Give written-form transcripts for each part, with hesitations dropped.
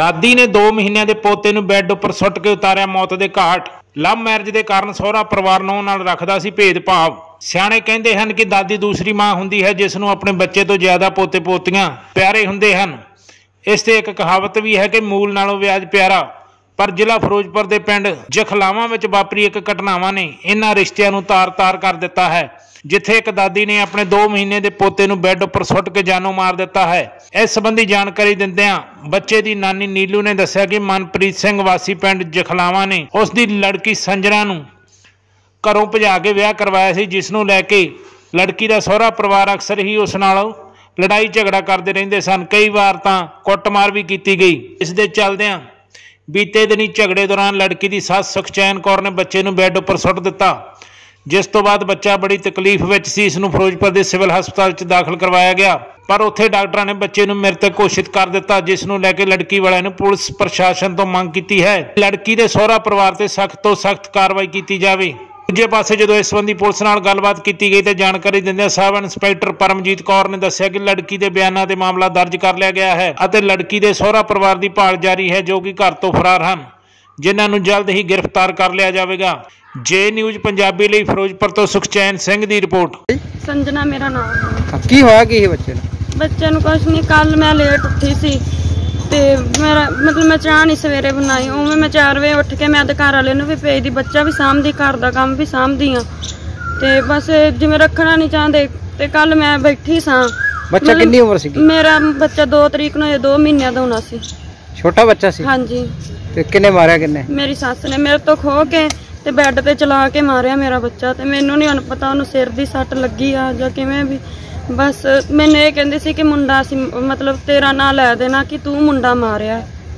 दादी ने 2 महीने के पोते नूं बैड उपर सुट के उतारिया मौत के घाट। लव मैरिज के कारण सोहरा परिवार नूं नाल रखदा सी भेदभाव। सियाणे कहंदे हन कि दादी दूसरी मां हुंदी है जिस नूं अपने बच्चे तो ज्यादा पोते पोतियां प्यारे हुंदे हन। इस ते एक कहावत भी है कि मूल नालों व्याज प्यारा। पर जिला फिरोजपुर के पिंड जखलावां विच वापरी एक घटनावां ने इन्हां रिश्तियां नूं तार-तार कर दिता है, जिथे एक दादी ने अपने 2 महीने के पोते नूं बैड उपर सुट के जानों मार दिता है। इस संबंधी जानकारी दिंदिआं बच्चे की नानी नीलू ने दस्सिया कि मनप्रीत सिंह वासी पिंड जखलावां ने उसकी लड़की संजना नूं घरों भजा के विआह करवाया सी, जिस नूं लैके लड़की का सोहरा परिवार अक्सर ही उस नाल लड़ाई झगड़ा करते रहिंदे सन। कई बार तां कुੱਟਮਾਰ भी की गई। इस दे चलदिआं बीते दिनी झगड़े दौरान लड़की की सस सुखचैन कौर ने बच्चे नूं बैड उपर सुट दिता, जिस तो बाद बच्चा बड़ी तकलीफ विच सी। इसनूं फिरोजपुर के सिविल हस्पताल च दाखिल करवाया गया, पर उत्थे डॉक्टरां ने बच्चे नूं मृतक घोषित कर दिता, जिस नूं लैके लड़की वालिआं ने पुलिस प्रशासन तो मंग कीती है लड़की के सोहरा परिवार ते सख्त तो सख्त कार्रवाई की जाए। दूजे पासे जो इस संबंधी पुलिस नाल गलबात की गई तो जानकारी दिंदे सब इंस्पैक्टर परमजीत कौर ने दस्सिया कि लड़की के बयानों ते मामला दर्ज कर लिया गया है और लड़की के सोहरा परिवार की भाल जारी है, जो कि घर तो फरार हैं, जिन्होंने जल्द ही गिरफ्तार कर लिया जाएगा। जे न्यूज़ पंजाबी लई फिरोजपुर तो सुखचैन सिंह की रिपोर्ट। संजना मेरा नाम। की होया कि बच्चे बच्चे नूं कुछ नहीं, कल मैं लेट उठी सी ते मेरा मतलब मैं चाह नहीं सवेरे बनाई, उवें मैं 4 बजे उठ के मैं घर वाले नूं भी भेजदी, बच्चा भी सामभदी, घर का काम भी सामभदी हाँ ते बस जिवें रखना नहीं चाहते। ते कल मैं बैठी सां। बच्चा कितनी उम्र सी? मेरा बच्चा 2 तरीक नूं 2 महीने दा होना सी। छोटा बच्चा सी? हाँ जी। ते किन्ने मारिया? किन्ने? मेरी सस ने मेरे तो खो के ते बैड ते चला के मारिया मेरा बच्चा। ते मैनूं नहीं हुण पता उन्हें सिर दी सट लगी आ जां किवें भी। बस मैनूं ये कहंदे सी कि मुंडा सी, मतलब तेरा नां लै देना कि तू मुंडा मारिया।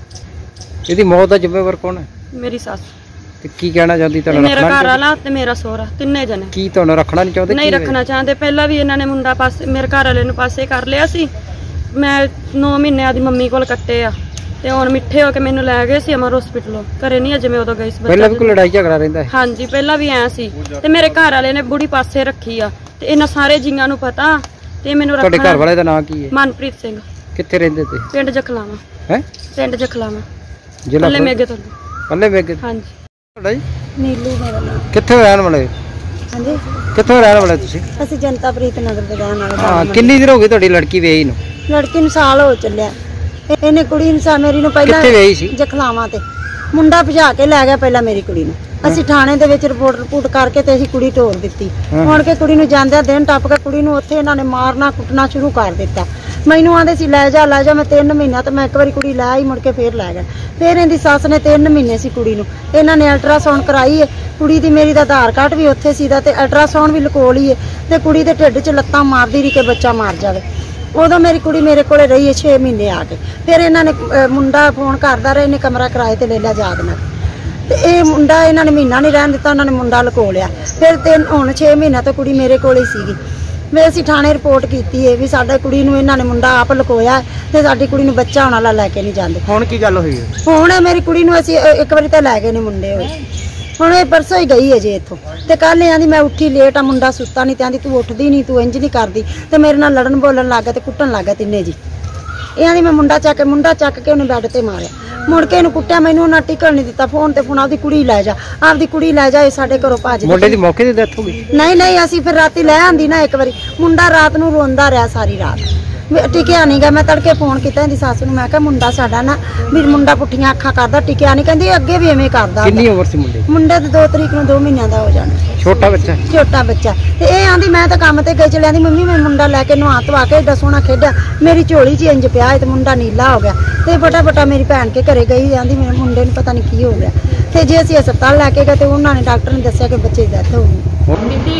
इहदी मौत दा जिम्मेवार कौन है? मेरी सस। ते की कहना चाहदी तुहानू? मेरा घर वाला ते मेरा सोहरा तिन्ने जने। की तुहानू रखना नहीं चाहते? नहीं रखना चाहते। पहला भी इन्हां ने मुंडा पासे मेरे घर वाले नूं पासे कर लिया सी। मैं 9 महीने आदी मम्मी कोल कट्टे आ ते हुण मिठे हो के मैनूं लै गए सी अमर हॉस्पिटल। घरे नहीं अजे मैं उदों गई सी। पहला भी कोई लड़ाई झगड़ा रहिंदा है? हाँ जी, पहला भी ऐ सी ते मेरे घर वाले ने बुढ़ी पासे रखी आ ते इन्हां सारे जियां नूं पता ते मैनूं रखना। तुहाडे घर वाले दा नाम की है? मनप्रीत सिंह। कित्थे रहिंदे ते? पिंड जखलावां। हैं? पिंड जखलावां, जिला पल्ले मेगे तो। पल्ले मेगे? हाँ जी। तुहाडा जी नीलू मेरा नाम। कित्थे रहण वाले? हाँ जी। कित्थों रहण वाले तुसीं? ਅਸੀਂ ਜਨਤਾ ਪ੍ਰੀਤ ਨਗਰ ਦੇ ਰਹਿਣ ਵਾਲੇ। ਹਾਂ, ਕਿੰਨੀ ਦੇਰ ਹੋ ਗਈ ਤੁਹਾਡੀ ਲੜਕੀ ਵਿਆਹੀ ਨੂੰ? ਲੜਕੀ ਨੂੰ ਸਾਲ ਹੋ ਚੱਲਿਆ। ਇਹਨੇ ਕੁੜੀ ਨੂੰ ਮੇਰੀ ਨੂੰ ਪਹਿਲਾਂ ਕਿੱਥੇ ਵਿਆਹੀ ਸੀ? ਜਖਲਾਵਾਂ ਤੇ ਮੁੰਡਾ ਭਜਾ ਕੇ ਲੈ ਗਿਆ ਪਹਿਲਾਂ ਮੇਰੀ ਕੁੜੀ ਨੂੰ। ਅਸੀਂ ਥਾਣੇ ਦੇ ਵਿੱਚ ਰਿਪੋਰਟ ਕਰਕੇ ਤੇ ਅਸੀਂ ਕੁੜੀ ਢੋਲ ਦਿੱਤੀ। ਹੁਣ ਕੇ ਕੁੜੀ ਨੂੰ ਜਾਂਦਿਆਂ ਦਿਨ ਟੱਪ ਕੇ ਕੁੜੀ ਨੂੰ ਉੱਥੇ ਇਹਨਾਂ ਨੇ ਮਾਰਨਾ ਕੁੱਟਣਾ ਸ਼ੁਰੂ ਕਰ ਦਿੱਤਾ। ਮੈਨੂੰ ਆਂਦੇ ਸੀ ਲੈ ਜਾ ਲੈ ਜਾ, ਮੈਂ 3 ਮਹੀਨਾ ਤੇ ਮੈਂ ਇੱਕ ਵਾਰੀ ਕੁੜੀ ਲੈ ਆਈ, ਮੁੜ ਕੇ ਫੇਰ ਲੈ ਗਿਆ। ਫਿਰ ਇਹਦੀ ਸੱਸ ਨੇ 3 ਮਹੀਨੇ ਸੀ ਕੁੜੀ ਨੂੰ, ਇਹਨਾਂ ਨੇ ਅਲਟਰਾਸਾਊਂਡ ਕਰਾਈ ਹੈ ਕੁੜੀ ਦੀ। ਮੇਰੀ ਦਾ ਆਧਾਰ ਕਾਰਡ ਵੀ ਉੱਥੇ ਸੀ ਦਾ ਤੇ ਅਲਟਰਾਸਾਊਂਡ ਵੀ ਲਕੋ ਲਈ ਹੈ ਤੇ ਕੁੜੀ ਦੇ ਢਿੱਡ 'ਚ ਲੱਤਾਂ ਮਾਰਦੀ ਰਹੀ ਕਿ ਬੱਚਾ ਮਰ ਜਾਵੇ। ਉਦੋਂ ਮੇਰੀ ਕੁੜੀ ਮੇਰੇ ਕੋਲੇ ਰਹੀ ਹੈ 6 ਮਹੀਨੇ ਆ ਕੇ। ਫਿਰ ਇਹਨਾਂ ਨੇ ਮੁੰਡਾ ਫੋਨ ਕਰਦਾ ਰਿਹਾ, ਇਹਨੇ ਕਮਰਾ ਕਿਰਾਏ ਤੇ ਲੈ ਲਿਆ ਯਾਦ ਨਾਲ ਤੇ ਇਹ ਮੁੰਡਾ ਇਹਨਾਂ ਨੇ ਮਹੀਨਾ ਨਹੀਂ ਰਹਿਣ ਦਿੱਤਾ, ਉਹਨਾਂ ਨੇ ਮੁੰਡਾ ਲਕੋ ਲਿਆ। ਫਿਰ ਹੁਣ 6 ਮਹੀਨਾ ਤੋਂ ਕੁੜੀ ਮੇਰੇ ਕੋਲ ਹੀ ਸੀਗੀ। ਮੈਂ ਅਸੀਂ ਥਾਣੇ ਰਿਪੋਰਟ ਕੀਤੀ ਹੈ ਵੀ ਸਾਡਾ ਕੁੜੀ ਨੂੰ ਇਹਨਾਂ ਨੇ ਮੁੰਡਾ ਆਪ ਲਕੋਇਆ ਤੇ ਸਾਡੀ ਕੁੜੀ ਨੂੰ ਬੱਚਾ ਹੋਣ ਵਾਲਾ ਲੈ ਕੇ ਨਹੀਂ ਜਾਂਦੇ। ਹੁਣ ਕੀ ਗੱਲ ਹੋਈ ਹੈ? ਹੁਣ ਮੇਰੀ ਕੁੜੀ ਨੂੰ ਅਸੀਂ ਇੱਕ ਵਾਰੀ ਤਾਂ ਲੈ ਗਏ ਨੇ ਮੁੰਡੇ ਹੋਏ। ਹੁਣ ਇਹ ਪਰਸੋਂ ਹੀ ਗਈ ਹੈ ਜੇ ਇੱਥੋਂ ਤੇ ਕੱਲ ਆਂਦੀ ਮੈਂ ਉੱਠੀ ਲੇਟ ਆ, ਮੁੰਡਾ ਸੁੱਤਾ ਨਹੀਂ ਤੇ ਆਂਦੀ ਤੂੰ ਉੱਠਦੀ ਨਹੀਂ, ਤੂੰ ਇੰਜ ਨਹੀਂ ਕਰਦੀ ਤੇ ਮੇਰੇ ਨਾਲ ਲੜਨ ਬੋਲਣ ਲੱਗ ਗਿਆ ਤੇ ਕੁੱਟਣ ਲੱਗ ਗਿਆ ਤਿੰਨੇ ਜੀ। ਇਹ ਆਂਦੀ ਮੈਂ ਮੁੰਡਾ ਚੱਕ ਕੇ ਉਹਨੇ ਬੈੱਡ ਤੇ ਮਾਰਿਆ, ਮੁੜ ਕੇ ਇਹਨੂੰ ਕੁੱਟਿਆ, ਮੈਨੂੰ ਉਹਨਾਂ ਟਿਕਣ ਨਹੀਂ ਦਿੱਤਾ। ਫੋਨ ਤੇ ਫੋਨ ਆਪਦੀ ਕੁੜੀ ਲੈ ਜਾ, ਆਪਦੀ ਕੁੜੀ ਲੈ ਜਾ, ਇਹ ਸਾਡੇ ਘਰੋਂ ਭੱਜ। ਮੁੰਡੇ ਦੀ ਮੌਕੇ ਤੇ ਡੈਥ ਹੋ ਗਈ? ਨਹੀਂ ਅਸੀਂ ਫਿਰ ਰਾਤੀ ਲੈ ਆਂਦੀ ਨਾ ਇੱਕ ਵਾਰੀ। ਮੁੰਡਾ ਰਾਤ ਨੂੰ ਰੋਂਦਾ ਰਿਹਾ ਸਾਰੀ ਰਾਤ, ਟਿਕਿਆ ਨਹੀਂ ਗਾ। ਮੈਂ ਤੜਕੇ ਫੋਨ ਕੀਤਾ ਇਹਦੀ ਸੱਸ ਨੂੰ, ਮੈਂ ਕਿਹਾ ਮੁੰਡਾ ਸਾਡਾ ਨਾ ਵੀ ਮੁੰਡਾ ਪੁੱਠੀਆਂ ਅੱਖਾਂ ਕਰਦਾ, ਟਿਕਿਆ ਨਹੀਂ। ਕਹਿੰਦੀ ਅੱਗੇ ਵੀ ਐਵੇਂ ਕਰਦਾ। ਕਿੰਨੀ ਉਮਰ ਸੀ ਮੁੰਡੇ? ਮੁੰਡੇ ਦੀ 2 ਤਰੀਕ ਨੂੰ 2 ਮਹੀਨਿਆਂ ਦਾ ਹੋ ਜਾਣਾ। ਛੋਟਾ ਬੱਚਾ? ਛੋਟਾ ਬੱਚਾ। ਤੇ ਇਹ ਆਂਦੀ ਮੈਂ ਤਾਂ ਕੰਮ ਤੇ ਗਈ ਚਲੀ ਆਂਦੀ ਮੰਮੀ ਮੈਂ ਮੁੰਡਾ ਲੈ ਕੇ ਨਹਾ ਧਵਾ ਕੇ ਏਡਾ ਸੋਹਣਾ ਖੇਡਿਆ, ਮੇਰੀ ਝੋਲੀ 'ਚ ਇੰਜ ਪਿਆ ਤੇ ਮੁੰਡਾ ਨੀਲਾ ਹੋ ਗਿਆ ਤੇ ਫਟਾਫਟ ਮੇਰੀ ਭੈਣ ਕੇ ਘਰੇ ਗਈ। ਆਂਦੀ ਮੇਰੇ ਮੁੰਡੇ ਨੂੰ ਪਤਾ ਨਹੀਂ ਕੀ ਹੋ ਗਿਆ ਤੇ ਜੇ ਅਸੀਂ ਹਸਪਤਾਲ ਲੈ ਕੇ ਗਏ ਤੇ ਉਹਨਾਂ ਨੇ ਡਾਕਟਰ ਨੇ ਦੱਸਿਆ ਕਿ ਬੱਚੇ ਦੀ ਡੈਥ ਹੋ ਗਈ। ਮਿਤੀ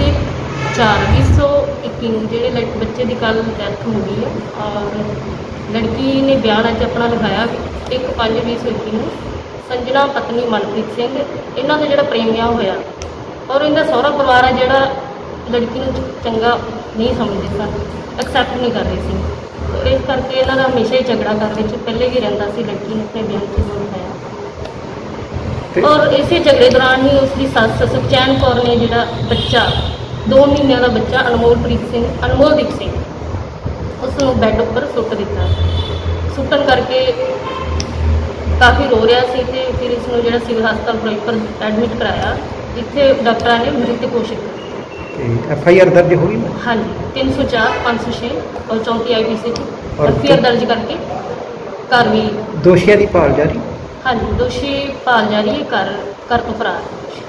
29/4/2021 ਨੂੰ ਜਿਹੜੇ ਬੱਚੇ ਦੀ ਕੱਲ ਡੈਥ ਹੋ ਗਈ ਹੈ ਔਰ ਲੜਕੀ ਨੇ ਬਿਆਨ ਅੱਜ ਆਪਣਾ ਲਿਖਾਇਆ 1/5/2021 ਨੂੰ ਸੰਜਨਾ ਪਤਨੀ ਮਨਪ੍ਰੀਤ ਸਿੰਘ। ਇਹਨਾਂ ਦਾ ਜਿਹੜਾ ਪ੍ਰੇਮ ਵਿਆਹ ਹੋਇਆ ਔਰ ਇਹਦਾ ਸਹੁਰਾ ਪਰਿਵਾਰ ਆ ਜਿਹੜਾ ਲੜਕੀ ਨੂੰ ਚੰਗਾ ਨਹੀਂ ਸਮਝਦੇ ਸਨ, ਐਕਸੈਪਟ ਨਹੀਂ ਕਰ ਰਹੇ ਸੀ। ਇਸ ਕਰਕੇ ਇਹਨਾਂ ਦਾ ਹਮੇਸ਼ਾ ਹੀ ਝਗੜਾ ਘਰ ਵਿੱਚ ਪਹਿਲੇ ਵੀ ਰਹਿੰਦਾ ਸੀ। ਲੜਕੀ ਨੇ ਆਪਣੇ ਬਿਆਨ 'ਚ ਲਿਖਾਇਆ ਔਰ ਇਸੇ ਝਗੜੇ ਦੌਰਾਨ ਹੀ ਉਸਦੀ ਸੱਸ ਸੁਖਚੈਨ ਕੌਰ ਨੇ ਜਿਹੜਾ ਬੱਚਾ 2 ਮਹੀਨਿਆਂ ਦਾ ਬੱਚਾ ਅਨਮੋਲਦੀਪ ਸਿੰਘ ਉਸ ਨੂੰ ਬੈੱਡ ਉੱਪਰ ਸੁੱਟ ਦਿੱਤਾ। ਸੁੱਟਣ ਕਰਕੇ ਕਾਫੀ ਰੋ ਰਿਹਾ ਸੀ ਤੇ ਫਿਰ ਇਸ ਨੂੰ ਜਿਹੜਾ ਸਿਵਲ ਹਸਪਤਾਲ ਫਿਰੋਜ਼ਪੁਰ ਐਡਮਿਟ ਕਰਾਇਆ, ਜਿੱਥੇ ਡਾਕਟਰਾਂ ਨੇ ਮ੍ਰਿਤਕ ਘੋਸ਼ਿਤ ਕੀਤਾ। FIR ਦਰਜ ਹੋ ਗਈ? ਹਾਂਜੀ, 304, 506 ਔਰ 34 IPC ਔਰ FIR ਦਰਜ ਕਰਕੇ ਕਾਰਵਾਈ। ਦੋਸ਼ੀਆਂ ਦੀ ਭਾਲ ਜਾਰੀ? ਹਾਂਜੀ, ਦੋਸ਼ੀ ਭਾਲ ਜਾਰੀ ਹੈ, ਘਰ ਤੋਂ ਫਰਾਰ।